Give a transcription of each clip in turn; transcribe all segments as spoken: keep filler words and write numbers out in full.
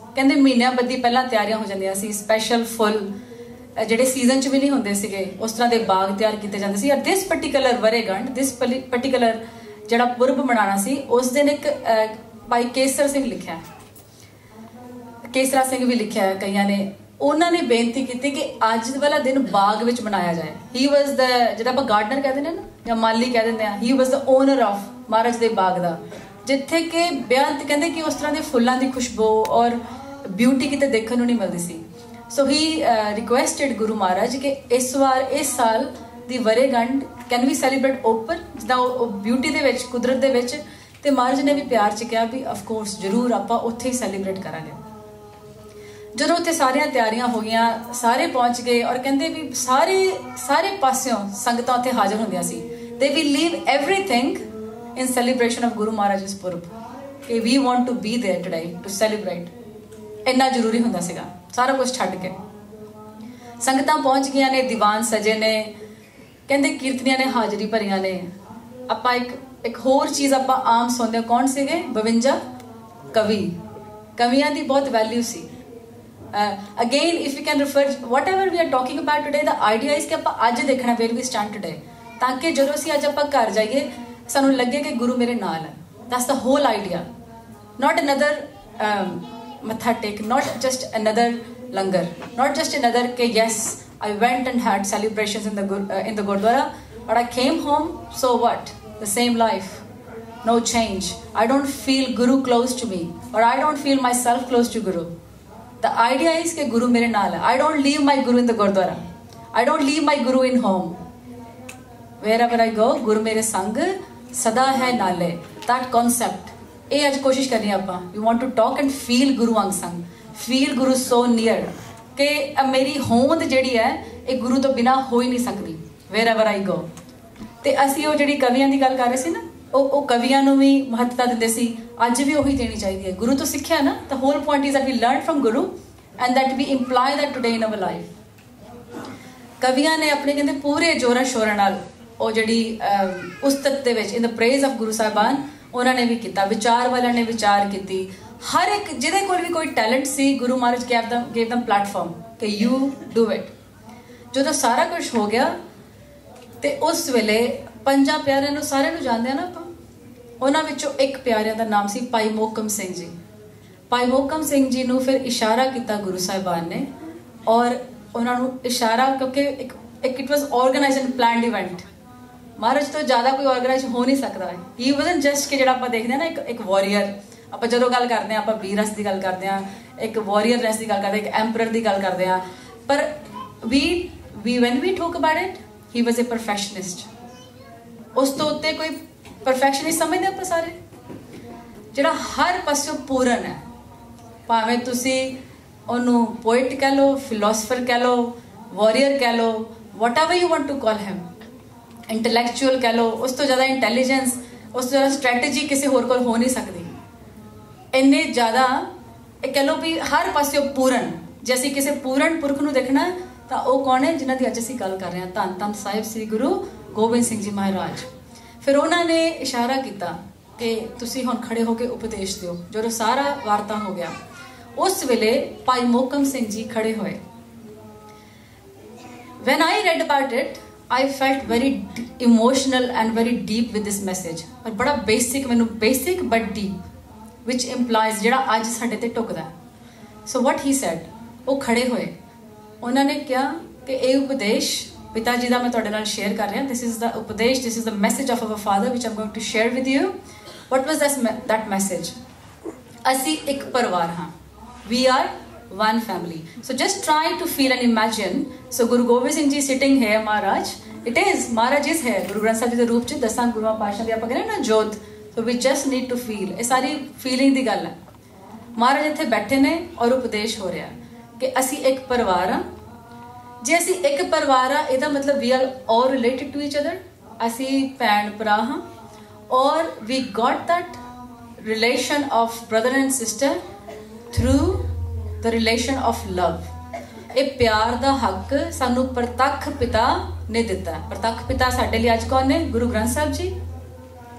कहते महीनों बदी पहला तैयारियां हो जांदियां सी, स्पैशल फुल ਜਿਹੜੇ ਸੀਜ਼ਨ 'ਚ ਵੀ ਨਹੀਂ ਹੁੰਦੇ ਸੀਗੇ ਉਸ ਤਰ੍ਹਾਂ ਦੇ ਬਾਗ ਤਿਆਰ ਕੀਤੇ ਜਾਂਦੇ ਸੀ। ਔਰ ਦਿਸ ਪਰਟੀਕੂਲਰ ਵਰੇਗੰਢ ਦਿਸ ਪਰਟੀਕੂਲਰ ਜਿਹੜਾ ਪੁਰਬ ਮਨਾਉਣਾ ਸੀ ਉਸ ਦਿਨ ਇੱਕ ਭਾਈ ਕੇਸਰ ਸਿੰਘ ਲਿਖਿਆ, ਕੇਸਰਾ ਸਿੰਘ ਵੀ ਲਿਖਿਆ ਕਈਆਂ ਨੇ, ਉਹਨਾਂ ਨੇ ਬੇਨਤੀ ਕੀਤੀ ਕਿ ਅੱਜ ਵਾਲਾ ਦਿਨ ਬਾਗ ਵਿੱਚ ਮਨਾਇਆ ਜਾਏ। ਹੀ ਵਾਜ਼ ਦ ਜਿਹੜਾ ਆਪਾਂ ਗਾਰਡਨਰ ਕਹਿ ਦਿੰਦੇ ਨਾ ਜਾਂ ਮਾਲੀ ਕਹਿ ਦਿੰਦੇ ਆ, ਹੀ ਵਾਜ਼ ਦ ਓਨਰ ਆਫ ਮਹਾਰਾਜ ਦੇ ਬਾਗ ਦਾ, ਜਿੱਥੇ ਕਿ ਬੇਅੰਤ ਕਹਿੰਦੇ ਕਿ ਉਸ ਤਰ੍ਹਾਂ ਦੇ ਫੁੱਲਾਂ ਦੀ ਖੁਸ਼ਬੂ ਔਰ ਬਿਊਟੀ ਕਿਤੇ ਦੇਖਣ ਨੂੰ ਨਹੀਂ ਮਿਲਦੀ ਸੀ। ਸੋ ਹੀ ਰਿਕੁਐਸਟਡ ਗੁਰੂ ਮਹਾਰਾਜ ਕਿ ਇਸ ਵਾਰ ਇਸ ਸਾਲ ਦੀ ਵਰੇਗੰਢ ਕੈਨ ਵੀ ਸੈਲੀਬ੍ਰੇਟ ਓਪਨ, ਜਿੱਦਾਂ ਉਹ ਬਿਊਟੀ ਦੇ ਵਿੱਚ ਕੁਦਰਤ ਦੇ ਵਿੱਚ, ਤੇ ਮਹਾਰਾਜ ਨੇ ਵੀ ਪਿਆਰ 'ਚ ਕਿਹਾ ਵੀ ਅਫਕੋਰਸ ਜ਼ਰੂਰ ਆਪਾਂ ਉੱਥੇ ਹੀ ਸੈਲੀਬ੍ਰੇਟ ਕਰਾਂਗੇ। ਜਦੋਂ ਉੱਥੇ ਸਾਰੀਆਂ ਤਿਆਰੀਆਂ ਹੋ ਗਈਆਂ, ਸਾਰੇ ਪਹੁੰਚ ਗਏ ਔਰ ਕਹਿੰਦੇ ਵੀ ਸਾਰੇ ਸਾਰੇ ਪਾਸਿਓਂ ਸੰਗਤਾਂ ਉੱਥੇ ਹਾਜ਼ਰ ਹੁੰਦੀਆਂ ਸੀ। They we leave everything in celebration of Guru Maharaj ਪੁਰਬ ਕਿ we want to be there today to celebrate. ਇੰਨਾ ਜ਼ਰੂਰੀ ਹੁੰਦਾ ਸੀਗਾ ਸਾਰਾ ਕੁਝ ਛੱਡ ਕੇ। ਸੰਗਤਾਂ ਪਹੁੰਚ ਗਈਆਂ ਨੇ, ਦੀਵਾਨ ਸਜੇ ਨੇ, ਕਹਿੰਦੇ ਕੀਰਤਨੀਆਂ ਨੇ ਹਾਜ਼ਰੀ ਭਰੀਆਂ ਨੇ। ਆਪਾਂ ਇੱਕ ਇੱਕ ਹੋਰ ਚੀਜ਼ ਆਪਾਂ ਆਮ ਸੁਣਦੇ, ਕੌਣ ਸੀਗੇ? ਬਵੰਜਾ ਕਵੀ। ਕਵੀਆਂ ਦੀ ਬਹੁਤ ਵੈਲਿਊ ਸੀ। Again if you can refer whatever we are talking about today, the idea is ਕਿ ਆਪਾਂ ਅੱਜ ਦੇਖਣਾ ਵੇਰ ਵੀ ਸਟੈਂਡ ਟੁਡੇ, ਤਾਂ ਕਿ ਜਦੋਂ ਅਸੀਂ ਅੱਜ ਆਪਾਂ ਘਰ ਜਾਈਏ ਸਾਨੂੰ ਲੱਗੇ ਕਿ ਗੁਰੂ ਮੇਰੇ ਨਾਲ ਹੈ। That's the whole idea, not another matha take, not just another langar, not just another ke yes I went and had celebrations in the uh, in the gurdwara but I came home, so what? The same life, no change. I don't feel Guru close to me, or I don't feel myself close to Guru. The idea is ke Guru mere naal hai. I don't leave my Guru in the gurdwara, I don't leave my Guru in home. Wherever I go, Guru mere sang sada hai naale. That concept ਇਹ ਅੱਜ ਕੋਸ਼ਿਸ਼ ਕਰਨੀ ਆਪਾਂ। You want to talk and feel Guru ਅੰਗ ਸੰਗ, feel ਗੁਰੂ ਸੋ near, ਕਿ ਮੇਰੀ ਹੋਂਦ ਜਿਹੜੀ ਹੈ ਇਹ ਗੁਰੂ ਤੋਂ ਬਿਨਾਂ ਹੋ ਹੀ ਨਹੀਂ ਸਕਦੀ ਵੇਰ ਐਵਰ ਆਈ ਗੋ। ਤੇ ਅਸੀਂ ਉਹ ਜਿਹੜੀ ਕਵੀਆਂ ਦੀ ਗੱਲ ਕਰ ਰਹੇ ਸੀ ਨਾ, ਉਹ ਉਹ ਕਵੀਆਂ ਨੂੰ ਵੀ ਮਹੱਤਤਾ ਦਿੰਦੇ ਸੀ, ਅੱਜ ਵੀ ਉਹੀ ਦੇਣੀ ਚਾਹੀਦੀ ਹੈ। ਗੁਰੂ ਤੋਂ ਸਿੱਖਿਆ ਨਾ, ਤਾਂ whole point is that we learn from Guru and that we imply that today in our life. ਕਵੀਆਂ ਨੇ ਆਪਣੇ ਕਹਿੰਦੇ ਪੂਰੇ ਜੋਰਾਂ ਸ਼ੋਰਾਂ ਨਾਲ ਉਹ ਜਿਹੜੀ ਉਸਤਤ ਦੇ ਵਿੱਚ ਇਨ ਦ ਪ੍ਰੇਜ਼ ਆਫ ਗੁਰੂ ਸਾਹਿਬਾਨ ਉਹਨਾਂ ਨੇ ਵੀ ਕੀਤਾ। ਵਿਚਾਰ ਵਾਲਿਆਂ ਨੇ ਵਿਚਾਰ ਕੀਤੀ, ਹਰ ਇੱਕ ਜਿਹਦੇ ਕੋਲ ਵੀ ਕੋਈ ਟੈਲੈਂਟ ਸੀ Guru Maharaj gave them gave them platform ਕਿ ਯੂ ਡੂ ਇਟ। ਜਦੋਂ ਸਾਰਾ ਕੁਝ ਹੋ ਗਿਆ ਤੇ ਉਸ ਵੇਲੇ ਪੰਜਾਂ ਪਿਆਰਿਆਂ ਨੂੰ ਸਾਰਿਆਂ ਨੂੰ ਜਾਣਦੇ ਆ ਨਾ ਆਪਾਂ, ਉਹਨਾਂ ਵਿੱਚੋਂ ਇੱਕ ਪਿਆਰਿਆਂ ਦਾ ਨਾਮ ਸੀ ਭਾਈ ਮੋਹਕਮ ਸਿੰਘ ਜੀ। ਭਾਈ ਮੋਹਕਮ ਸਿੰਘ ਜੀ ਨੂੰ ਫਿਰ ਇਸ਼ਾਰਾ ਕੀਤਾ ਗੁਰੂ ਸਾਹਿਬਾਨ ਨੇ, ਔਰ ਉਹਨਾਂ ਨੂੰ ਇਸ਼ਾਰਾ ਕਿਉਂਕਿ ਇੱਕ ਇੱਕ it was organised and planned event. Maharaj ਤੋਂ ਜ਼ਿਆਦਾ ਕੋਈ ਆਰਗੇਨਾਈਜ਼ ਹੋ ਨਹੀਂ ਸਕਦਾ। ਹੀ ਵਾਜ਼ਨਟ ਜਸਟ ਕਿ ਜਿਹੜਾ ਆਪਾਂ ਦੇਖਦੇ ਹਾਂ ਨਾ ਇੱਕ ਇੱਕ ਵਾਰੀਅਰ, ਆਪਾਂ ਜਦੋਂ ਗੱਲ ਕਰਦੇ ਹਾਂ ਆਪਾਂ ਵੀਰਸ ਦੀ ਗੱਲ ਕਰਦੇ ਹਾਂ, ਇੱਕ ਵਾਰੀਅਰਨੈਸ ਦੀ ਗੱਲ ਕਰਦੇ ਹਾਂ, ਇੱਕ ਐਂਪਰਰ ਦੀ ਗੱਲ ਕਰਦੇ ਹਾਂ, ਪਰ we we when we talk about it he was a professionalist. ਉਸ ਤੋਂ ਉੱਤੇ ਕੋਈ ਪਰਫੈਕਸ਼ਨਿਸਟ ਸਮਝਦੇ ਆਪਾਂ ਸਾਰੇ, ਜਿਹੜਾ ਹਰ ਪਾਸਿਓਂ ਪੂਰਨ ਹੈ। ਭਾਵੇਂ ਤੁਸੀਂ ਉਹਨੂੰ ਪੋਇਟ ਕਹਿ ਲਓ, ਫਿਲੋਸਫਰ ਕਹਿ ਲਓ, ਵਾਰੀਅਰ ਕਹਿ ਲਓ, whatever you want to call him, intellectual ਕਹਿ ਲਓ, ਉਸ ਤੋਂ ਜ਼ਿਆਦਾ ਇੰਟੈਲੀਜੈਂਸ, ਉਸ ਤੋਂ ਜ਼ਿਆਦਾ ਸਟ੍ਰੈਟਜੀ ਕਿਸੇ ਹੋਰ ਕੋਲ ਹੋ ਨਹੀਂ ਸਕਦੀ। ਇੰਨੇ ਜ਼ਿਆਦਾ ਇਹ ਕਹਿ ਲਓ ਵੀ ਹਰ ਪਾਸਿਓਂ ਪੂਰਨ। ਜੇ ਅਸੀਂ ਕਿਸੇ ਪੂਰਨ ਪੁਰਖ ਨੂੰ ਦੇਖਣਾ ਤਾਂ ਉਹ ਕੌਣ ਹੈ? ਜਿਨ੍ਹਾਂ ਦੀ ਅੱਜ ਅਸੀਂ ਗੱਲ ਕਰ ਰਹੇ ਹਾਂ, ਧੰਨ ਧੰਨ ਸਾਹਿਬ ਸ੍ਰੀ ਗੁਰੂ ਗੋਬਿੰਦ ਸਿੰਘ ਜੀ ਮਹਾਰਾਜ। ਫਿਰ ਉਹਨਾਂ ਨੇ ਇਸ਼ਾਰਾ ਕੀਤਾ ਕਿ ਤੁਸੀਂ ਹੁਣ ਖੜੇ ਹੋ ਕੇ ਉਪਦੇਸ਼ ਦਿਓ। ਜਦੋਂ ਸਾਰਾ ਵਾਰਤਾ ਹੋ ਗਿਆ, ਉਸ ਵੇਲੇ ਭਾਈ ਮੋਹਕਮ ਸਿੰਘ ਜੀ ਖੜੇ ਹੋਏ। When I read about it, I felt very emotional and very deep with this message. ਪਰ ਬੜਾ basic, ਮੈਨੂੰ basic but deep, which implies ਜਿਹੜਾ ਅੱਜ ਸਾਡੇ ਤੇ ਟੁਕਦਾ। So what he said, ਉਹ ਖੜੇ ਹੋਏ, ਉਹਨਾਂ ਨੇ ਕਿਹਾ ਕਿ ਇਹ ਉਪਦੇਸ਼ ਪਿਤਾ ਜੀ ਦਾ ਮੈਂ ਤੁਹਾਡੇ ਨਾਲ ਸ਼ੇਅਰ ਕਰ ਰਿਹਾ। This is the ਉਪਦੇਸ਼, this is the message of our father which I'm going to share with you. What was that, that message? ਅਸੀਂ ਇੱਕ ਪਰਿਵਾਰ ਹਾਂ। We are one family. So just try to feel and imagine. So Guru Gobind Singh Ji sitting here, Maharaj, it is, Maharaj is here, Guru Granth Sahib Ji ਦੇ ਰੂਪ ਚ ਦਸਾਂ ਗੁਰੂਆਂ ਪਾਤਸ਼ਾਹਾਂ ਦੀ ਆਪਾਂ ਕਹਿੰਦੇ ਨਾ ਜੋਤ। So we just need to feel, ਇਹ ਸਾਰੀ ਫੀਲਿੰਗ ਦੀ ਗੱਲ ਹੈ। ਮਹਾਰਾਜ ਇੱਥੇ ਬੈਠੇ ਨੇ ਔਰ ਉਪਦੇਸ਼ ਹੋ ਰਿਹਾ ਕਿ ਅਸੀਂ ਇੱਕ ਪਰਿਵਾਰ ਹਾਂ। ਜੇ ਅਸੀਂ ਇੱਕ ਪਰਿਵਾਰ ਆ, ਇਹਦਾ ਮਤਲਬ we are all related to each other, ਅਸੀਂ ਭੈਣ ਭਰਾ ਹਾਂ, ਔਰ we got that relation of brother and sister through the relation of love. ਇਹ ਪਿਆਰ ਦਾ ਹੱਕ ਸਾਨੂੰ ਪ੍ਰਤੱਖ ਪਿਤਾ ਨੇ ਦਿੱਤਾ। ਪ੍ਰਤੱਖ ਪਿਤਾ ਸਾਡੇ ਲਈ ਅੱਜ ਕੌਣ ਨੇ? ਗੁਰੂ ਗ੍ਰੰਥ ਸਾਹਿਬ ਜੀ।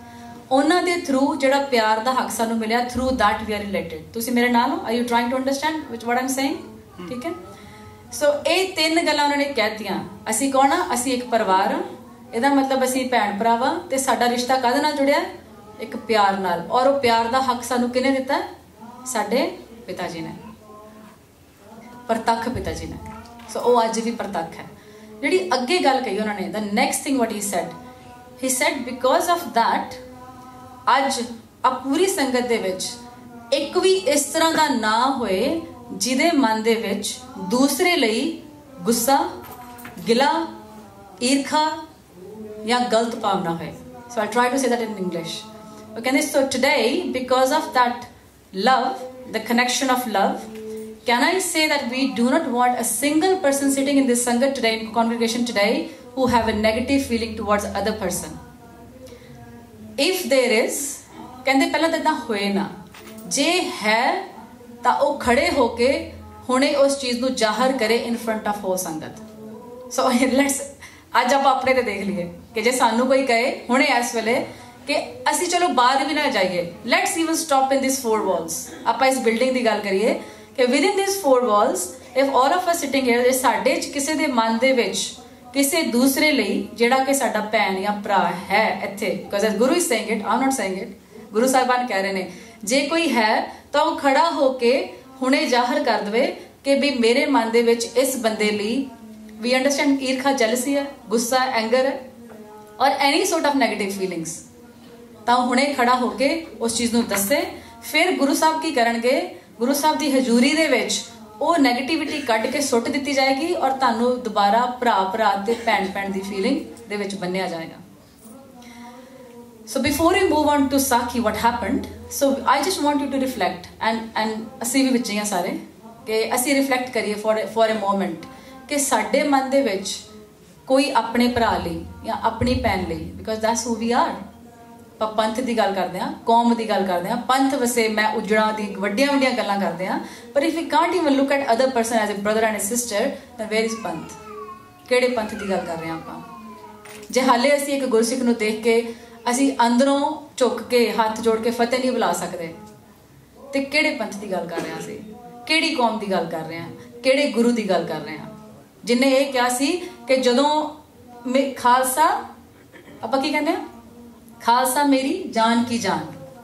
ਉਹਨਾਂ ਦੇ ਥਰੂ ਜਿਹੜਾ ਪਿਆਰ ਦਾ ਹੱਕ ਸਾਨੂੰ ਮਿਲਿਆ, through that we are related. ਤੁਸੀਂ ਮੇਰੇ ਨਾਲ ਹੋ? Are you trying to understand ਵਿਚ ਵਾਟ ਆਮ ਸੇਇੰਗ? ਠੀਕ ਹੈ। ਸੋ ਇਹ ਤਿੰਨ ਗੱਲਾਂ ਉਹਨਾਂ ਨੇ ਕਹਿਤੀਆਂ। ਅਸੀਂ ਕੌਣ ਆ? ਅਸੀਂ ਇੱਕ ਪਰਿਵਾਰ ਆ, ਇਹਦਾ ਮਤਲਬ ਅਸੀਂ ਭੈਣ ਭਰਾ ਵਾ, ਤੇ ਸਾਡਾ ਰਿਸ਼ਤਾ ਕਾਹਦੇ ਨਾਲ ਜੁੜਿਆ? ਇੱਕ ਪਿਆਰ ਨਾਲ। ਔਰ ਉਹ ਪਿਆਰ ਦਾ ਹੱਕ ਸਾਨੂੰ ਕਿਹਨੇ ਦਿੱਤਾ? ਸਾਡੇ ਪਿਤਾ ਜੀ ਨੇ, ਪ੍ਰਤੱਖ ਪਿਤਾ ਜੀ ਨੇ। ਸੋ ਉਹ ਅੱਜ ਵੀ ਪ੍ਰਤੱਖ ਹੈ। ਜਿਹੜੀ ਅੱਗੇ ਗੱਲ ਕਹੀ ਉਹਨਾਂ ਨੇ, the next thing what he said, he said because of that ਅੱਜ ਆ ਪੂਰੀ ਸੰਗਤ ਦੇ ਵਿੱਚ ਇੱਕ ਵੀ ਇਸ ਤਰ੍ਹਾਂ ਦਾ ਨਾ ਹੋਏ ਜਿਹਦੇ ਮਨ ਦੇ ਵਿੱਚ ਦੂਸਰੇ ਲਈ ਗੁੱਸਾ, ਗਿਲਾ, ਈਰਖਾ ਜਾਂ ਗਲਤ ਭਾਵਨਾ ਹੋਏ। So I try to say that in English. ਉਹ ਕਹਿੰਦੇ so today because of that love, the connection of love, can I say that we do not want a single person sitting in this sangat today, in congregation today, who have a negative feeling towards other person? If there is, ਕਹਿੰਦੇ ਪਹਿਲਾਂ ਤਾਂ ਇਦਾਂ ਹੋਏ ਨਾ, ਜੇ ਹੈ ਤਾਂ ਉਹ ਖੜੇ ਹੋ ਕੇ ਹੁਣੇ ਉਸ ਚੀਜ਼ ਨੂੰ ਜ਼ਾਹਰ ਕਰੇ ਇਨ ਫਰੰਟ ਆਫ ਹੋ ਸੰਗਤ। ਸੋ ਲੈਟਸ ਅੱਜ ਆਪਾਂ ਆਪਣੇ ਤੇ ਦੇਖ ਲਈਏ ਕਿ ਜੇ ਸਾਨੂੰ ਕੋਈ ਕਹੇ ਹੁਣੇ ਇਸ ਵੇਲੇ ਕਿ ਅਸੀਂ ਚਲੋ ਬਾਹਰ ਵੀ ਨਾ ਜਾਈਏ, let's even stop in this four walls. ਆਪਾਂ ਇਸ ਬਿਲਡਿੰਗ ਦੀ ਗੱਲ ਕਰੀਏ ਕਿ within this four walls if all of us sitting here, ਸਾਡੇ ਚ ਕਿਸੇ ਦੇ ਮਨ ਦੇ ਵਿੱਚ ਕਿਸੇ ਦੂਸਰੇ ਲਈ ਜਿਹੜਾ ਕਿ ਸਾਡਾ ਭੈਣ ਜਾਂ ਭਰਾ ਹੈ ਇੱਥੇ, because guru is saying it, I'm not saying it, ਗੁਰੂ ਸਾਹਿਬਾਨ ਕਹਿ ਰਹੇ ਨੇ, ਜੇ ਕੋਈ ਹੈ ਤਾਂ ਉਹ ਖੜਾ ਹੋ ਕੇ ਹੁਣੇ ਜ਼ਾਹਰ ਕਰ ਦੇਵੇ ਕਿ ਵੀ ਮੇਰੇ ਮਨ ਦੇ ਵਿੱਚ ਇਸ ਬੰਦੇ ਲਈ ਵੀ ਅੰਡਰਸਟੈਂਡ ਈਰਖਾ, ਜੈਲਸੀ ਹੈ, ਗੁੱਸਾ, ਐਂਗਰ ਹੈ ਔਰ any sort of negative feelings, ਤਾਂ ਹੁਣੇ ਖੜਾ ਹੋ ਕੇ ਉਸ ਚੀਜ਼ ਨੂੰ ਦੱਸੇ। ਫਿਰ ਗੁਰੂ ਸਾਹਿਬ ਕੀ ਕਰਨਗੇ? ਗੁਰੂ ਸਾਹਿਬ ਦੀ ਹਜ਼ੂਰੀ ਦੇ ਵਿੱਚ ਉਹ ਨੈਗੇਟਿਵਿਟੀ ਕੱਢ ਕੇ ਸੁੱਟ ਦਿੱਤੀ ਜਾਏਗੀ ਔਰ ਤੁਹਾਨੂੰ ਦੁਬਾਰਾ ਭਰਾ ਭਰਾ ਤੇ ਭੈਣ ਭੈਣ ਦੀ ਫੀਲਿੰਗ ਦੇ ਵਿੱਚ ਬੰਨਿਆ ਜਾਏਗਾ। So before we move on to Sakhi, what happened? So I just want you to reflect and and ਅਸੀਂ ਵੀ ਵਿੱਚ ਹੀ ਆ ਸਾਰੇ ਕਿ ਅਸੀਂ ਰਿਫਲੈਕਟ ਕਰੀਏ for for a moment ਕਿ ਸਾਡੇ ਮਨ ਦੇ ਵਿੱਚ ਕੋਈ ਆਪਣੇ ਭਰਾ ਲਈ ਜਾਂ ਆਪਣੀ ਭੈਣ ਲਈ, because that's who we are, ਆਪਾਂ ਪੰਥ ਦੀ ਗੱਲ ਕਰਦੇ ਹਾਂ, ਕੌਮ ਦੀ ਗੱਲ ਕਰਦੇ ਹਾਂ, ਪੰਥ ਵਸੇ ਮੈਂ ਉਜੜਾ ਦੀ ਵੱਡੀਆਂ ਵੱਡੀਆਂ ਗੱਲਾਂ ਕਰਦੇ ਹਾਂ, ਪਰ if we can't even look at other person as a brother and a sister, then where is ਪੰਥ? ਕਿਹੜੇ ਪੰਥ ਦੀ ਗੱਲ ਕਰ ਰਹੇ ਹਾਂ ਆਪਾਂ? ਜੇ ਹਾਲੇ ਅਸੀਂ ਇੱਕ ਗੁਰਸਿੱਖ ਨੂੰ ਦੇਖ ਕੇ ਅਸੀਂ ਅੰਦਰੋਂ ਝੁੱਕ ਕੇ ਹੱਥ ਜੋੜ ਕੇ ਫਤਿਹ ਨਹੀਂ ਬੁਲਾ ਸਕਦੇ, ਤੇ ਕਿਹੜੇ ਪੰਥ ਦੀ ਗੱਲ ਕਰ ਰਹੇ ਹਾਂ ਅਸੀਂ? ਕਿਹੜੀ ਕੌਮ ਦੀ ਗੱਲ ਕਰ ਰਹੇ ਹਾਂ? ਕਿਹੜੇ ਗੁਰੂ ਦੀ ਗੱਲ ਕਰ ਰਹੇ ਹਾਂ ਜਿਨੇ ਇਹ ਕਿਹਾ ਸੀ ਕਿ ਜਦੋਂ ਖਾਲਸਾ, ਆਪਾਂ ਕੀ ਕਹਿੰਦੇ ਹਾਂ, ਖਾਲਸਾ ਮੇਰੀ ਜਾਨ ਕੀ ਜਾਨ,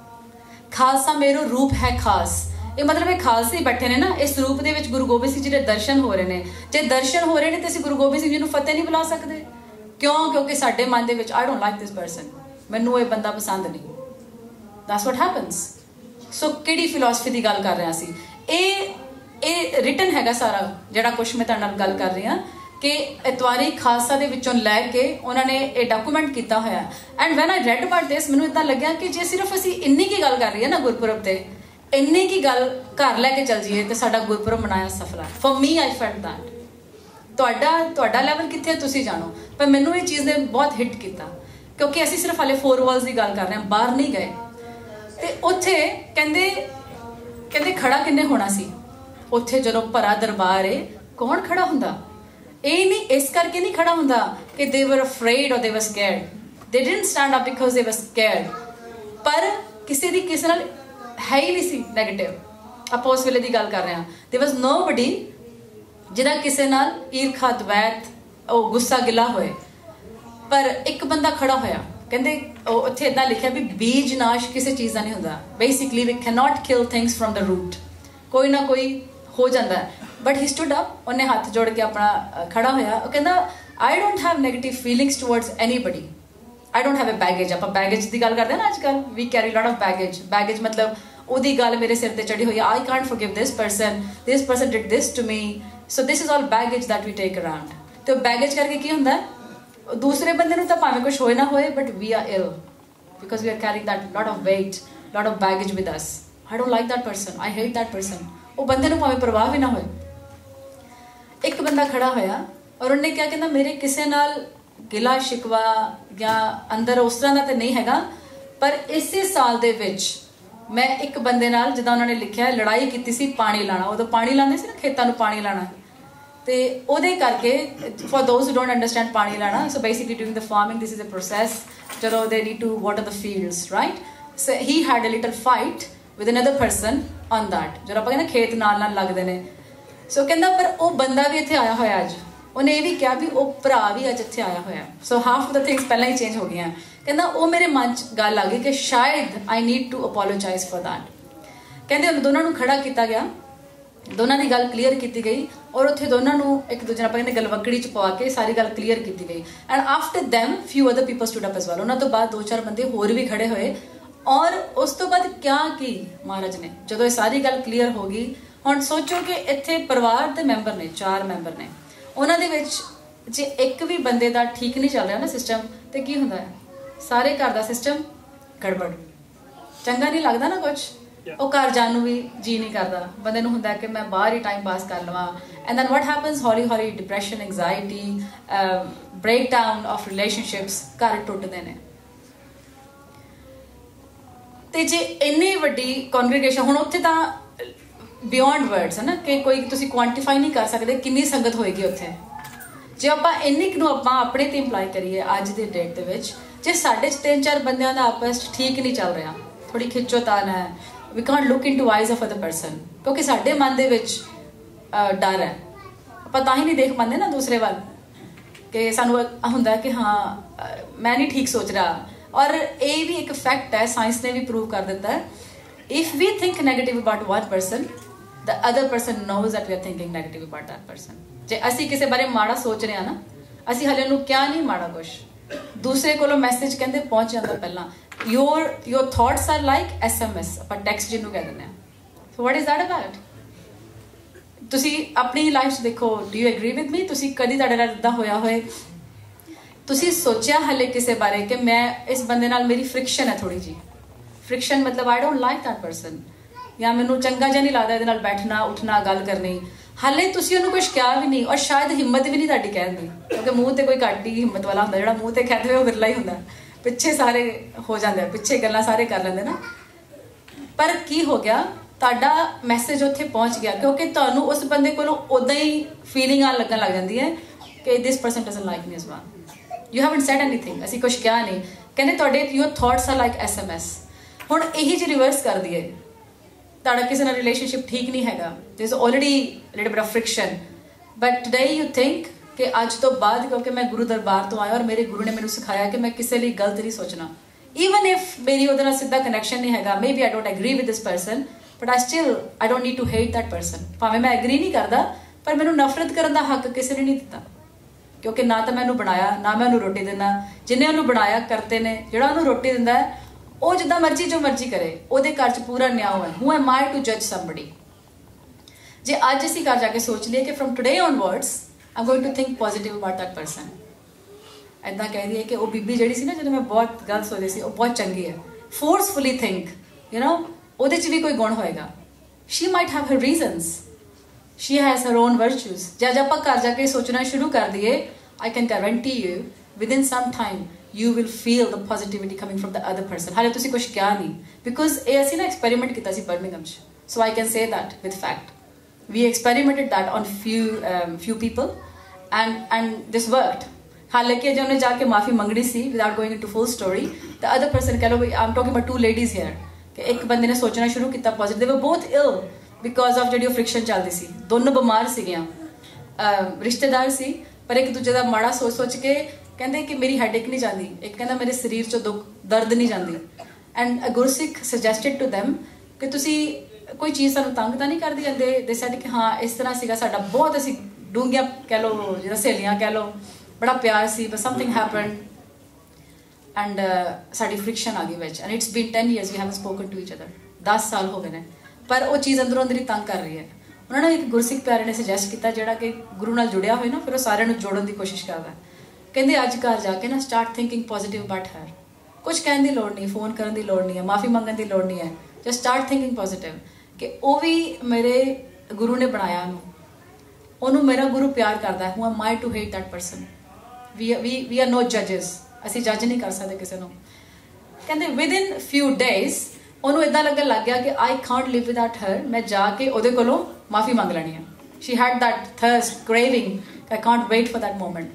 ਖਾਲਸਾ ਮੇਰਾ ਰੂਪ ਹੈ ਖਾਸ। ਇਹ ਮਤਲਬ ਇਹ ਖਾਲਸੇ ਬੈਠੇ ਨੇ ਨਾ ਇਸ ਰੂਪ ਦੇ ਵਿੱਚ, ਗੁਰੂ ਗੋਬਿੰਦ ਸਿੰਘ ਜੀ ਦੇ ਦਰਸ਼ਨ ਹੋ ਰਹੇ ਨੇ। ਜੇ ਦਰਸ਼ਨ ਹੋ ਰਹੇ ਨੇ ਤੇ ਅਸੀਂ ਗੁਰੂ ਗੋਬਿੰਦ ਸਿੰਘ ਜੀ ਨੂੰ ਫਤਿਹ ਨਹੀਂ ਬੁਲਾ ਸਕਦੇ? ਕਿਉਂ? ਕਿਉਂਕਿ ਸਾਡੇ ਮਨ ਦੇ ਵਿੱਚ I don't like this person, ਮੈਨੂੰ ਇਹ ਬੰਦਾ ਪਸੰਦ ਨਹੀਂ। That's what happens. ਸੋ ਕਿਹੜੀ ਫਿਲਾਸਫੀ ਦੀ ਗੱਲ ਕਰ ਰਹੇ ਸੀ? ਇਹ ਇਹ ਰਿਟਨ ਹੈਗਾ ਸਾਰਾ ਜਿਹੜਾ ਕੁਛ ਮੈਂ ਤੁਹਾਡੇ ਨਾਲ ਗੱਲ ਕਰ ਰਹੀ ਹਾਂ ਕਿ ਇਤਵਾਰੀ ਖਾਲਸਾ ਦੇ ਵਿੱਚੋਂ ਲੈ ਕੇ ਉਹਨਾਂ ਨੇ ਇਹ ਡਾਕੂਮੈਂਟ ਕੀਤਾ ਹੋਇਆ। And when I read about this, ਮੈਨੂੰ ਇੱਦਾਂ ਲੱਗਿਆ ਕਿ ਜੇ ਸਿਰਫ ਅਸੀਂ ਇੰਨੀ ਕੀ ਗੱਲ ਕਰ ਰਹੀ ਹੈ ਨਾ ਗੁਰਪੁਰਬ ਤੇ, ਇੰਨੀ ਕੀ ਗੱਲ ਘਰ ਲੈ ਕੇ ਚੱਲ ਜਾਈਏ ਤੇ ਸਾਡਾ ਗੁਰਪੁਰਬ ਮਨਾਇਆ ਸਫਲ ਹੈ। For me I felt that. ਤੁਹਾਡਾ ਤੁਹਾਡਾ ਲੈਵਲ ਕਿੱਥੇ ਤੁਸੀਂ ਜਾਣੋ, ਪਰ ਮੈਨੂੰ ਇਹ ਚੀਜ਼ ਨੇ ਬਹੁਤ ਹਿੱਟ ਕੀਤਾ ਕਿਉਂਕਿ ਅਸੀਂ ਸਿਰਫ ਹਾਲੇ ਫੋਰ ਵਾਲਸ ਦੀ ਗੱਲ ਕਰ ਰਹੇ ਹਾਂ, ਬਾਹਰ ਨਹੀਂ ਗਏ। ਤੇ ਉੱਥੇ ਕਹਿੰਦੇ ਕਹਿੰਦੇ ਖੜਾ ਕਿੰਨੇ ਹੋਣਾ ਸੀ ਉੱਥੇ? ਜਦੋਂ ਭਰਾ ਦਰਬਾਰ ਏ, ਕੌਣ ਖੜਾ ਹੁੰਦਾ? ਇਹ ਨਹੀਂ ਇਸ ਕਰਕੇ ਨਹੀਂ ਖੜਾ ਹੁੰਦਾ ਕਿ they were afraid or they were scared. They didn't stand up because they were scared. ਪਰ ਕਿਸੇ ਦੀ ਕਿਸੇ ਨਾਲ ਹੈ ਹੀ ਨਹੀਂ ਸੀ ਨੈਗੇਟਿਵ। ਆਪਾਂ ਉਸ ਵੇਲੇ ਦੀ ਗੱਲ ਕਰ ਰਹੇ ਹਾਂ। there was nobody ਜਿਹਦਾ ਕਿਸੇ ਨਾਲ ਈਰਖਾ, ਦਵੈਤ, ਉਹ ਗੁੱਸਾ ਗਿਲਾ ਹੋਏ। ਪਰ ਇੱਕ ਬੰਦਾ ਖੜਾ ਹੋਇਆ, ਕਹਿੰਦੇ ਉੱਥੇ ਏਦਾਂ ਲਿਖਿਆ ਵੀ ਬੀਜ ਨਾਸ਼ ਕਿਸੇ ਚੀਜ਼ ਦਾ ਨਹੀਂ ਹੁੰਦਾ। Basically we cannot kill things from the root. ਕੋਈ ਨਾ ਕੋਈ ਹੋ ਜਾਂਦਾ, ਬਟ ਹੀ ਸਟੂਡ ਅਪ, ਉਹਨੇ ਹੱਥ ਜੋੜ ਕੇ ਆਪਣਾ ਖੜਾ ਹੋਇਆ। ਉਹ ਕਹਿੰਦਾ I don't have negative feelings towards anybody, I don't have a baggage. ਆਪਾਂ ਬੈਗੇਜ ਦੀ ਗੱਲ ਕਰਦੇ ਹਾਂ ਨਾ ਅੱਜ ਕੱਲ੍ਹ, we carry lot of baggage. Baggage ਮਤਲਬ ਉਹਦੀ ਗੱਲ ਮੇਰੇ ਸਿਰ ਤੇ ਚੜੀ ਹੋਈ, I can't forgive this person, this person did this to me, so this is all baggage that we take around. ਤੇ ਉਹ ਬੈਗੇਜ ਕਰਕੇ ਕੀ ਹੁੰਦਾ, ਦੂਸਰੇ ਬੰਦੇ ਨੂੰ ਤਾਂ ਭਾਵੇਂ ਕੁਛ ਹੋਏ ਨਾ ਹੋਏ, but we are ill because we are carrying that lot of weight, lot of baggage with us. I don't like that person, I hate that person. ਉਹ ਬੰਦੇ ਨੂੰ ਭਾਵੇਂ ਪਰਵਾਹ ਵੀ ਨਾ ਹੋਏ। ਇੱਕ ਬੰਦਾ ਖੜਾ ਹੋਇਆ ਔਰ ਉਹਨੇ ਕਿਹਾ, ਕਹਿੰਦਾ ਮੇਰੇ ਕਿਸੇ ਨਾਲ ਗਿਲਾ ਸ਼ਿਕਵਾ ਜਾਂ ਅੰਦਰ ਉਸ ਤਰ੍ਹਾਂ ਦਾ ਤਾਂ ਨਹੀਂ ਹੈਗਾ, ਪਰ ਇਸੇ ਸਾਲ ਦੇ ਵਿੱਚ ਮੈਂ ਇੱਕ ਬੰਦੇ ਨਾਲ, ਜਿੱਦਾਂ ਉਹਨਾਂ ਨੇ ਲਿਖਿਆ, ਲੜਾਈ ਕੀਤੀ ਸੀ ਪਾਣੀ ਲਾਣਾ। ਉਦੋਂ ਪਾਣੀ ਲਾਉਂਦੇ ਸੀ ਨਾ ਖੇਤਾਂ ਨੂੰ, ਪਾਣੀ ਲਾਣਾ। ਤੇ ਉਹਦੇ ਕਰਕੇ for those who don't understand ਪਾਣੀ ਲੈਣਾ, so basically doing the farming this is a process ਜਦੋਂ they need to water the fields, right? So he had a little fight with another person on that, ਜਦੋਂ ਆਪਾਂ ਕਹਿੰਦੇ ਖੇਤ ਨਾਲ ਨਾਲ ਲੱਗਦੇ ਨੇ। ਸੋ ਕਹਿੰਦਾ ਪਰ ਉਹ ਬੰਦਾ ਵੀ ਇੱਥੇ ਆਇਆ ਹੋਇਆ ਅੱਜ, ਉਹਨੇ ਇਹ ਵੀ ਕਿਹਾ ਵੀ ਉਹ ਭਰਾ ਵੀ ਅੱਜ ਇੱਥੇ ਆਇਆ ਹੋਇਆ। ਸੋ ਹਾਫ ਦ ਥਿੰਗਸ ਪਹਿਲਾਂ ਹੀ ਚੇਂਜ ਹੋ ਗਈਆਂ। ਕਹਿੰਦਾ ਉਹ ਮੇਰੇ ਮਨ 'ਚ ਗੱਲ ਆ ਗਈ ਕਿ ਸ਼ਾਇਦ I need to apologise for that. ਕਹਿੰਦੇ ਉਹਨਾਂ ਦੋਨਾਂ ਨੂੰ ਖੜਾ ਕੀਤਾ ਗਿਆ, ਦੋਨਾਂ ਦੀ ਗੱਲ ਕਲੀਅਰ ਕੀਤੀ ਗਈ, ਔਰ ਉੱਥੇ ਦੋਨਾਂ ਨੂੰ ਇੱਕ ਦੂਜੇ ਨਾਲ ਆਪਾਂ ਕਹਿੰਦੇ ਗਲਵੱਕੜੀ 'ਚ ਪਵਾ ਕੇ ਸਾਰੀ ਗੱਲ ਕਲੀਅਰ ਕੀਤੀ ਗਈ। And after them few other people stood up as well. ਉਹਨਾਂ ਤੋਂ ਬਾਅਦ ਦੋ ਚਾਰ ਬੰਦੇ ਹੋਰ ਵੀ ਖੜੇ ਹੋਏ, ਔਰ ਉਸ ਤੋਂ ਬਾਅਦ ਕਿਆ ਕੀ ਮਹਾਰਾਜ ਨੇ ਜਦੋਂ ਇਹ ਸਾਰੀ ਗੱਲ ਕਲੀਅਰ ਹੋ ਗਈ। ਹੁਣ ਸੋਚੋ ਕਿ ਇੱਥੇ ਪਰਿਵਾਰ ਦੇ ਮੈਂਬਰ ਨੇ, ਚਾਰ ਮੈਂਬਰ ਨੇ, ਉਹਨਾਂ ਦੇ ਵਿੱਚ ਜੇ ਇੱਕ ਵੀ ਬੰਦੇ ਦਾ ਠੀਕ ਨਹੀਂ ਚੱਲ ਰਿਹਾ ਨਾ ਸਿਸਟਮ, ਤੇ ਕੀ ਹੁੰਦਾ ਹੈ? ਸਾਰੇ ਘਰ ਦਾ ਸਿਸਟਮ ਗੜਬੜ, ਚੰਗਾ ਨਹੀਂ ਲੱਗਦਾ ਨਾ ਕੁਛ। ਉਹ ਘਰ ਜਾਣ ਨੂੰ ਵੀ ਜੀ ਨਹੀਂ ਕਰਦਾ, ਬੰਦੇ ਨੂੰ ਹੁੰਦਾ ਕਿ ਮੈਂ ਬਾਹਰ ਹੀ ਟਾਈਮ ਪਾਸ ਕਰ ਲਵਾਂ। ਐਂਡ ਦੈਨ ਵਾਟ ਹੈਪਨਸ, ਹੌਲੀ ਹੌਲੀ depression, anxiety, break down of relationships, ਘਰ ਟੁੱਟਦੇ ਨੇ। ਤੇ ਜੇ ਇੰਨੀ ਵੱਡੀ ਕੌਂਗਰੀਗੇਸ਼ਨ, ਹੁਣ ਉੱਥੇ ਤਾਂ ਬਿਯੋਂਡ ਵਰਡਸ ਹੈ ਨਾ, ਕਿ ਕੋਈ ਤੁਸੀਂ ਕੁਆਂਟੀਫਾਈ ਨਹੀਂ ਕਰ ਸਕਦੇ ਕਿੰਨੀ ਸੰਗਤ ਹੋਏਗੀ ਉੱਥੇ। ਜੇ ਆਪਾਂ ਇੰਨੀ ਕੁ ਨੂੰ ਆਪਾਂ ਆਪਣੇ ਤੇ ਇੰਪਲਾਈ ਕਰੀਏ ਅੱਜ ਦੇ ਡੇਟ ਦੇ ਵਿੱਚ, ਜੇ ਸਾਡੇ 'ਚ ਤਿੰਨ ਚਾਰ ਬੰਦਿਆਂ ਦਾ ਆਪਸ 'ਚ ਠੀਕ ਨਹੀਂ ਚੱਲ ਰਿਹਾ, ਥੋੜੀ ਖਿੱਚੋਤਾਨ ਹੈ, we can't look into eyes of other person, ਕਿਉਂਕਿ ਸਾਡੇ ਮਨ ਦੇ ਵਿੱਚ ਡਰ ਹੈ, ਆਪਾਂ ਤਾਂ ਹੀ ਨਹੀਂ ਦੇਖ ਪਾਉਂਦੇ ਨਾ ਦੂਸਰੇ ਵੱਲ, ਕਿ ਸਾਨੂੰ ਹੁੰਦਾ ਕਿ ਹਾਂ ਮੈਂ ਨਹੀਂ ਠੀਕ ਸੋਚ ਰਿਹਾ। ਔਰ ਇਹ ਵੀ ਇੱਕ ਫੈਕਟ ਹੈ, ਸਾਇੰਸ ਨੇ ਵੀ ਪ੍ਰੂਵ ਕਰ ਦਿੱਤਾ ਹੈ, if we think negative about one person, the other person knows that we are thinking negative about that person. ਜੇ ਅਸੀਂ ਕਿਸੇ ਬਾਰੇ ਮਾੜਾ ਸੋਚ ਰਹੇ ਹਾਂ ਨਾ, ਅਸੀਂ ਹਲੇ ਉਹਨੂੰ ਕਿਹਾ ਨਹੀਂ ਮਾੜਾ ਕੁਛ, ਦੂਸਰੇ ਕੋਲੋਂ ਮੈਸੇਜ ਕਹਿੰਦੇ ਪਹੁੰਚ ਜਾਂਦਾ ਪਹਿਲਾਂ। Your your thoughts are like S M S, ਆਪਾਂ ਟੈਕਸਟ ਜਿਹਨੂੰ ਕਹਿ ਦਿੰਦੇ ਹਾਂ। So what is that about? ਤੁਸੀਂ ਆਪਣੀ ਲਾਈਫ 'ਚ ਦੇਖੋ, do you agree with me? ਤੁਸੀਂ ਕਦੀ ਤੁਹਾਡੇ ਨਾਲ ਇੱਦਾਂ ਹੋਇਆ ਹੋਏ, ਤੁਸੀਂ ਸੋਚਿਆ ਹਲੇ ਕਿਸੇ ਬਾਰੇ ਕਿ ਮੈਂ ਇਸ ਬੰਦੇ ਨਾਲ ਮੇਰੀ ਫ੍ਰਿਕਸ਼ਨ ਹੈ ਥੋੜੀ ਜਿਹੀ, ਫ੍ਰਿਕਸ਼ਨ ਮਤਲਬ I don't like that person, ਜਾਂ ਮੈਨੂੰ ਚੰਗਾ ਜਿਹਾ ਨਹੀਂ ਲੱਗਦਾ ਇਹਦੇ ਨਾਲ ਬੈਠਣਾ ਉੱਠਣਾ ਗੱਲ ਕਰਨੀ, ਹਾਲੇ ਤੁਸੀਂ ਉਹਨੂੰ ਕੁਛ ਕਿਹਾ ਵੀ ਨਹੀਂ, ਔਰ ਸ਼ਾਇਦ ਹਿੰਮਤ ਵੀ ਨਹੀਂ ਤੁਹਾਡੀ ਕਹਿਣ ਦੀ, ਕਿਉਂਕਿ ਮੂੰਹ ਤੇ ਕੋਈ ਘੱਟ ਹੀ ਹਿੰਮਤ ਵਾਲਾ ਹੁੰਦਾ, ਜਿਹੜਾ ਮੂੰਹ ਤੇ ਕਹਿੰਦੇ ਉਹ ਵਿਰਲਾ ਹੀ ਹੁੰਦਾ, ਪਿੱਛੇ ਸਾਰੇ ਹੋ ਜਾਂਦੇ, ਪਿੱਛੇ ਗੱਲਾਂ ਸਾਰੇ ਕਰ ਲੈਂਦੇ ਨਾ। ਪਰ ਕੀ ਹੋ ਗਿਆ, ਤੁਹਾਡਾ ਮੈਸੇਜ ਉੱਥੇ ਪਹੁੰਚ ਗਿਆ, ਕਿਉਂਕਿ ਤੁਹਾਨੂੰ ਉਸ ਬੰਦੇ ਕੋਲੋਂ ਉਦਾਂ ਹੀ ਫੀਲਿੰਗ ਆਉਣ ਲੱਗਣ ਲੱਗ ਜਾਂਦੀ ਹੈ ਕਿ this person doesn't like me as well. You haven't said anything, ਅਸੀਂ ਕੁਛ ਕਿਹਾ ਨਹੀਂ, ਕਹਿੰਦੇ ਤੁਹਾਡੇ your thoughts are like S M S. ਹੁਣ ਇਹੀ ਜੇ ਰਿਵਰਸ ਕਰ ਦਈਏ, ਤੁਹਾਡਾ ਕਿਸੇ ਨਾਲ ਰਿਲੇਸ਼ਨਸ਼ਿਪ ਠੀਕ ਨਹੀਂ ਹੈਗਾ, there is already little bit of friction, but today you think ਕਿ ਅੱਜ ਤੋਂ ਬਾਅਦ, ਕਿਉਂਕਿ ਮੈਂ ਗੁਰੂ ਦਰਬਾਰ ਤੋਂ ਆਇਆ ਔਰ ਮੇਰੇ ਗੁਰੂ ਨੇ ਮੈਨੂੰ ਸਿਖਾਇਆ ਕਿ ਮੈਂ ਕਿਸੇ ਲਈ ਗਲਤ ਨਹੀਂ ਸੋਚਣਾ, ਈਵਨ ਇਫ ਮੇਰੀ ਉਹਦੇ ਨਾਲ ਸਿੱਧਾ ਕਨੈਕਸ਼ਨ ਨਹੀਂ ਹੈਗਾ, maybe I don't agree with this person, but I still I don't need to hate that person. ਭਾਵੇਂ ਮੈਂ ਐਗਰੀ ਨਹੀਂ ਕਰਦਾ, ਪਰ ਮੈਨੂੰ ਨਫ਼ਰਤ ਕਰਨ ਦਾ ਹੱਕ ਕਿਸੇ ਨੇ ਨਹੀਂ ਦਿੱਤਾ, ਕਿਉਂਕਿ ਨਾ ਤਾਂ ਮੈਂ ਉਹਨੂੰ ਬਣਾਇਆ, ਨਾ ਮੈਂ ਉਹਨੂੰ ਰੋਟੀ ਦਿੰਦਾ। ਜਿਹਨੇ ਉਹਨੂੰ ਬਣਾਇਆ ਕਰਤੇ ਨੇ, ਜਿਹੜਾ ਉਹਨੂੰ ਰੋਟੀ ਦਿੰਦਾ ਹੈ ਉਹ ਜਿੱਦਾਂ ਮਰਜ਼ੀ ਜੋ ਮਰਜ਼ੀ ਕਰੇ, ਉਹਦੇ ਘਰ 'ਚ ਪੂਰਾ ਨਿਆਂ ਹੈ। ਹੂ ਐਮ ਆਈ ਟੂ ਜੱਜ ਸਮਬਡੀ? ਜੇ ਅੱਜ ਅਸੀਂ ਘਰ ਜਾ ਕੇ ਸੋਚ ਲਈਏ ਕਿ from today onwards I am going to think positive about that person, ਇੱਦਾਂ ਕਹਿ ਦਈਏ ਕਿ ਉਹ ਬੀਬੀ ਜਿਹੜੀ ਸੀ ਨਾ, ਜਦੋਂ ਮੈਂ ਬਹੁਤ ਗਲਤ ਸੋਚਦੀ ਸੀ, ਉਹ ਬਹੁਤ ਚੰਗੀ ਹੈ, ਫੋਰਸਫੁਲੀ ਥਿੰਕ ਯੂ ਨੋ ਉਹਦੇ 'ਚ ਵੀ ਕੋਈ ਗੁਣ ਹੋਏਗਾ, she might have her reasons, she has her own virtues। जब आप घर जाके सोचना शुरू कर दिए, I can guarantee you within some time you will feel the positivity coming from the other person। हाले तुसी कुछ क्या नहीं, because ये ऐसी ना experiment किया सी बर्मिंघम च, so I can say that with fact we experimented that on few um, few people and and this worked। हालांकि जब उन्हें जाके माफी मंगनी सी without going into full story, the other person कह लो I'm talking about two ladies here, कि एक बंदे ने सोचना शुरू किया positive, they were both ill because of ਜਿਹੜੀ ਉਹ ਫ੍ਰਿਕਸ਼ਨ ਚੱਲਦੀ ਸੀ, ਦੋਨੋਂ ਬਿਮਾਰ ਸੀਗੀਆਂ, ਰਿਸ਼ਤੇਦਾਰ ਸੀ, ਪਰ ਇੱਕ ਦੂਜੇ ਦਾ ਮਾੜਾ ਸੋਚ ਸੋਚ ਕੇ ਕਹਿੰਦੇ ਕਿ ਮੇਰੀ ਹੈਡੇਕ ਨਹੀਂ ਜਾਂਦੀ, ਇੱਕ ਕਹਿੰਦਾ ਮੇਰੇ ਸਰੀਰ 'ਚੋਂ ਦੁੱਖ ਦਰਦ ਨਹੀਂ ਜਾਂਦੀ। ਐਂਡ ਗੁਰਸਿੱਖ ਸੁਜੈਸਟਡ ਟੂ ਦੈਮ ਕਿ ਤੁਸੀਂ ਕੋਈ ਚੀਜ਼ ਸਾਨੂੰ ਤੰਗ ਤਾਂ ਨਹੀਂ ਕਰਦੀ ਜਾਂਦੇ, ਦੇ ਸੈਡ ਕਿ ਹਾਂ ਇਸ ਤਰ੍ਹਾਂ ਸੀਗਾ ਸਾਡਾ, ਬਹੁਤ ਅਸੀਂ ਡੂੰਘੀਆਂ ਕਹਿ ਲਓ, ਜਿਹੜਾ ਸਹੇਲੀਆਂ ਕਹਿ ਲਓ, ਬੜਾ ਪਿਆਰ ਸੀ, ਬਟ ਸਮਥਿੰਗ ਹੈਪਨਡ ਐਂਡ ਸਾਡੀ ਫ੍ਰਿਕਸ਼ਨ ਆ ਗਈ ਵਿੱਚ, and it's been ten years we haven't spoken to each other, ਦਸ ਸਾਲ ਹੋ ਗਏ ਨੇ, ਪਰ ਉਹ ਚੀਜ਼ ਅੰਦਰੋਂ ਅੰਦਰ ਹੀ ਤੰਗ ਕਰ ਰਹੀ ਹੈ। ਉਹਨਾਂ ਨੇ ਇੱਕ ਗੁਰਸਿੱਖ ਪਿਆਰੇ ਨੇ ਸੁਜੈਸਟ ਕੀਤਾ, ਜਿਹੜਾ ਕਿ ਗੁਰੂ ਨਾਲ ਜੁੜਿਆ ਹੋਇਆ ਨਾ, ਫਿਰ ਉਹ ਸਾਰਿਆਂ ਨੂੰ ਜੋੜਨ ਦੀ ਕੋਸ਼ਿਸ਼ ਕਰਦਾ, ਕਹਿੰਦੇ ਅੱਜ ਘਰ ਜਾ ਕੇ ਨਾ start thinking positive about her, ਕੁਝ ਕਹਿਣ ਦੀ ਲੋੜ ਨਹੀਂ, ਫੋਨ ਕਰਨ ਦੀ ਲੋੜ ਨਹੀਂ ਹੈ, ਮਾਫੀ ਮੰਗਣ ਦੀ ਲੋੜ ਨਹੀਂ ਹੈ, ਜਸਟ ਸਟਾਰਟ ਥਿੰਕਿੰਗ ਪੋਜ਼ਿਟਿਵ ਕਿ ਉਹ ਵੀ ਮੇਰੇ ਗੁਰੂ ਨੇ ਬਣਾਇਆ ਉਹਨੂੰ, ਉਹਨੂੰ ਮੇਰਾ ਗੁਰੂ ਪਿਆਰ ਕਰਦਾ, who am I to hate that person, we we we are no ਜੱਜਸ, ਅਸੀਂ ਜੱਜ ਨਹੀਂ ਕਰ ਸਕਦੇ ਕਿਸੇ ਨੂੰ। ਕਹਿੰਦੇ ਵਿਦਿਨ ਫਿਊ ਡੇਜ਼ ਉਹਨੂੰ ਇਦਾਂ ਲੱਗਣ ਲੱਗ ਗਿਆ ਕਿ ਆਈ ਕਾਂਟ ਲਿਵ ਵਿਦਆਊਟ ਹਰ, ਮੈਂ ਜਾ ਕੇ ਉਹਦੇ ਕੋਲੋਂ ਮਾਫੀ ਮੰਗ ਲੈਣੀ ਹੈ। she had that thirst, craving, I can't wait for that moment.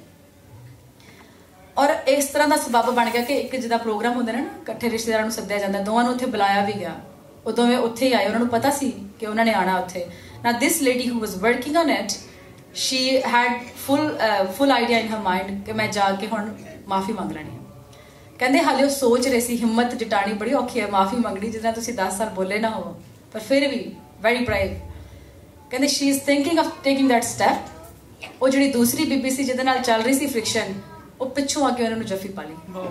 और इस तरह का सबब बन गया कि एक जिदा प्रोग्राम होंगे ना इकट्ठे रिश्तेदारों को सद्दिया जाता, दोवां नूं उत्थे बुलाया भी गया, वो दोवें उत्थे ही आए, उन्होंने पता सी कि उन्होंने आना उत्थे. Now this lady who was working on it, she had full uh, full idea in her mind कि मैं जाके हुण माफ़ी मंग लैनी है. कहंदे हाले वो सोच रहे सी, हिम्मत जटानी बड़ी औखी है माफ़ी मंगनी जिदा तुसीं दस साल बोले ना हो, पर फिर भी वेरी ब्राइव. कहंदे she is thinking of taking that step. वो जिहड़ी दूसरी बीबी सी जिहदे नाल चल रही सी फ्रिक्शन, वो पिछों आके उन्होंने जफी पा ली.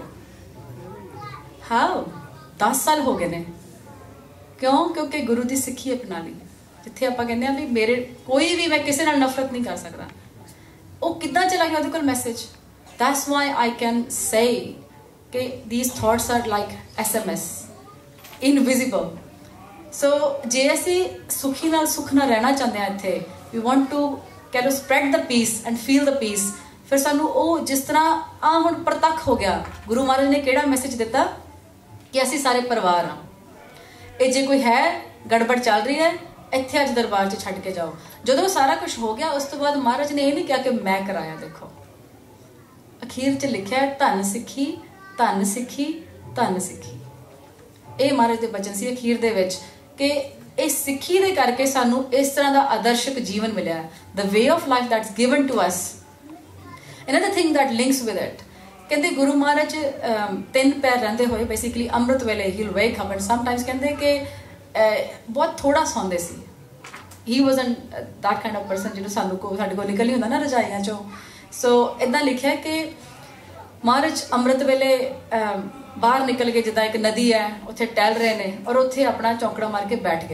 हाँ, दस साल हो गए ने. क्यों? क्योंकि गुरु की सिੱਖੀ अपना ली. जिथे आप कहते हैं भी मेरे कोई भी मैं किसी नाल नफरत नहीं कर सकता, वो कितना चला गया ਉਹਦੇ ਕੋਲ message. That's why I can say कि these thoughts are like S M S, invisible. So जे असी सुखी नाल सुख नाल रहना चाहते हैं इत्थे, वी वांट टू कह लो spread the peace and feel the peace, फिर सानू वो जिस तरह आ हुण प्रतख हो गया गुरु महाराज ने किहड़ा मैसेज दिता कि असी सारे परिवार हाँ. ये जे कोई है गड़बड़ चल रही है इत्थे अज दरबार च छड्ड के जाओ. जो सारा कुछ हो गया उस तो बाद महाराज ने ये नहीं कहा कि मैं कराया. देखो अखीर च लिखा है धन सिੱਖੀ धन सिੱਖੀ धन सिੱਖੀ. ये महाराज के बचन से अखीर दे विच कि इस सिੱਖੀ दे करके सानू इस तरह का आदर्शक जीवन मिले, the way of life that's given to us. Another thing that links with it, कहते गुरु महाराज तीन पैर रहते हुए बेसिकली अमृत वेले he will wake up and sometimes कहते कि बहुत थोड़ा सौंदे सी. He was an that kind of person जो सानू को साडे कोल निकल ही होंदा ना रजाइयां चों. सो इदां लिखिया कि महाराज अमृत वेले बाहर निकल के जिद्दां एक नदी है उत्थे टहल रहे ने और उत्थे अपना चौंकड़ा मार के बैठ गए.